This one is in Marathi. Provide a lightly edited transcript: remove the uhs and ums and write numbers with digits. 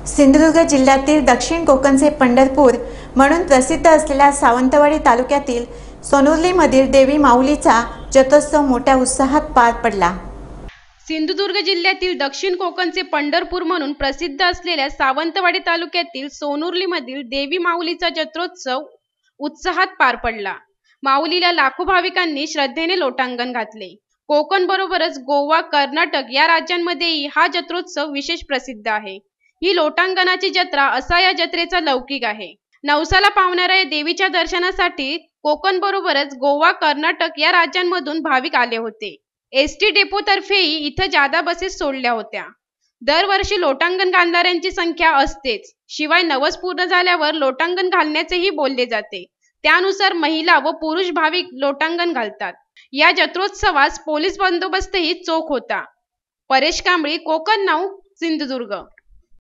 सिंधुदुर्ग जिल्ह्यातील दक्षिण कोकणचे पंढरपूर म्हणून प्रसिद्ध असलेल्या सावंतवाडी तालुक्यातील सोनुर्लीमधील देवी माऊलीचा जत्रोत्सव मोठ्या उत्साहात पार पडला। सिंधुदुर्ग जिल्ह्यातील दक्षिण कोकणचे पंढरपूर म्हणून प्रसिद्ध असलेल्या सावंतवाडी तालुक्यातील सोनुर्लीमधील देवी माऊलीचा जत्रोत्सव उत्साहात पार पडला। माऊलीला लाखो भाविकांनी श्रद्धेने लोटांगण घातले। कोकण बरोबरच गोवा, कर्नाटक या राज्यांमध्येही हा जत्रोत्सव विशेष प्रसिद्ध आहे। ही लोटांगणाची जत्रा असा या जत्रेचा लौकिक आहे। नवसाला पावणाऱ्या देवीच्या दर्शनासाठी कोकण बरोबरच गोवा, कर्नाटक या राज्यांमधून भाविक आले होते। एसटी डेपो तर्फेही इथं जादा बसेस सोडल्या होत्या। दरवर्षी लोटांगण घालणाऱ्यांची संख्या असतेच, शिवाय नवस पूर्ण झाल्यावर लोटांगण घालण्याचेही बोलले जाते। त्यानुसार महिला व पुरुष भाविक लोटांगण घालतात। या जत्रोत्सवास पोलीस बंदोबस्तही चोख होता। परेश कांबळी, कोकण नाऊ, सिंधुदुर्ग।